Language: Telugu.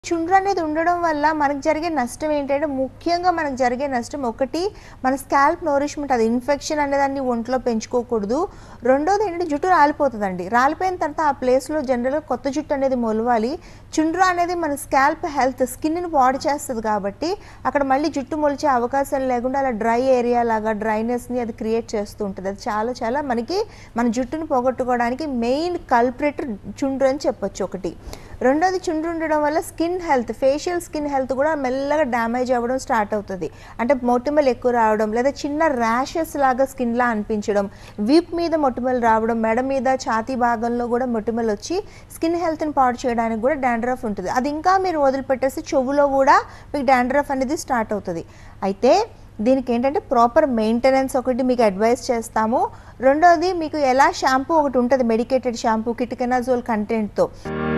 చుండ్రు అనేది ఉండడం వల్ల మనకు జరిగే నష్టం ఏంటంటే ముఖ్యంగా మనకు జరిగే నష్టం ఒకటి మన స్కాల్ప్ నోరిష్మెంట్ అది ఇన్ఫెక్షన్ అనేదాన్ని ఒంట్లో పెంచుకోకూడదు. రెండోది ఏంటంటే జుట్టు రాలిపోతుందండి. రాలిపోయిన తర్వాత ఆ ప్లేస్లో జనరల్గా కొత్త జుట్టు అనేది మొలవాలి. చుండ్రు అనేది మన స్కాల్ప్ హెల్త్ స్కిన్ని పాడు చేస్తుంది కాబట్టి అక్కడ మళ్ళీ జుట్టు మొలిచే అవకాశం లేకుండా అలా డ్రై ఏరియా లాగా డ్రైనెస్ని అది క్రియేట్ చేస్తూ ఉంటుంది. అది చాలా చాలా మనకి మన జుట్టుని పోగొట్టుకోవడానికి మెయిన్ కల్ప్రిట్ చుండ్రు అని చెప్పొచ్చు ఒకటి. రెండోది చుండ్రు ఉండడం వల్ల skin health facial skin health కూడా మెల్లగా డ్యామేజ్ అవ్వడం స్టార్ట్ అవుతుంది. అంటే మొటిమలు ఎక్కువ రావడం లేదా చిన్న ర్యాషెస్ లాగా స్కిన్లా అనిపించడం, వీప్ మీద మొటిమలు రావడం, మెడ మీద ఛాతీ భాగంలో కూడా మొటిమలు వచ్చి స్కిన్ హెల్త్ని పాడు చేయడానికి కూడా డాండ్రఫ్ ఉంటుంది. అది ఇంకా మీరు వదిలిపెట్టేసి చెవులో కూడా మీకు డాండ్రఫ్ అనేది స్టార్ట్ అవుతుంది. అయితే దీనికి ఏంటంటే ప్రాపర్ మెయింటెనెన్స్ ఒకటి మీకు అడ్వైస్ చేస్తాము. రెండోది మీకు ఎలా షాంపూ ఒకటి ఉంటుంది మెడికేటెడ్ షాంపూ 𝐃𝐞𝐧𝐭𝐚𝐥 కంటెంట్తో